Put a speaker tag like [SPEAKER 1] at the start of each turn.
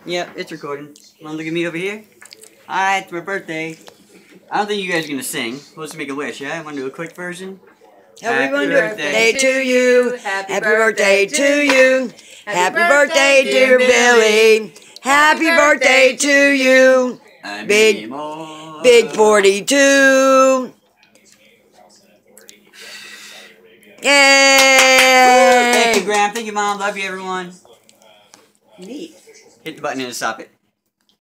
[SPEAKER 1] Yep, it's recording. Wanna look at me over here? Hi, it's my birthday. I don't think you guys are gonna sing. Let's make a wish, yeah? Wanna do a quick version?
[SPEAKER 2] Happy birthday to you. Happy birthday to you. Happy birthday, dear Billy. Happy birthday to you. Big 42. Yay!
[SPEAKER 1] Thank you, Graham. Thank you, Mom. Love you, everyone.
[SPEAKER 2] Neat.
[SPEAKER 1] Hit the button and stop it.